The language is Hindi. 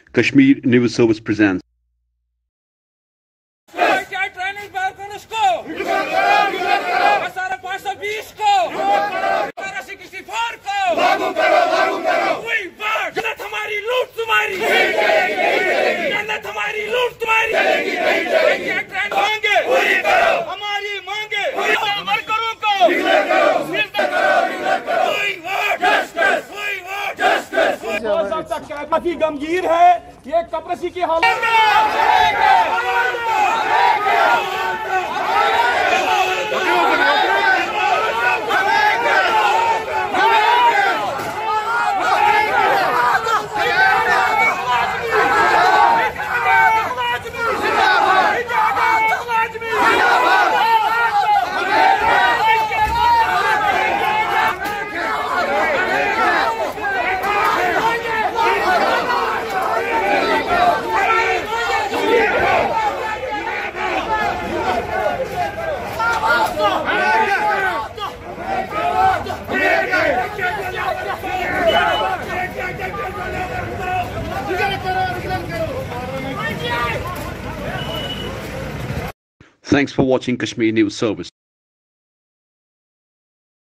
Kashmir News Service presents. काफी गंभीर है ये कपरसी की हालत। Thanks for watching Kashmir News Service.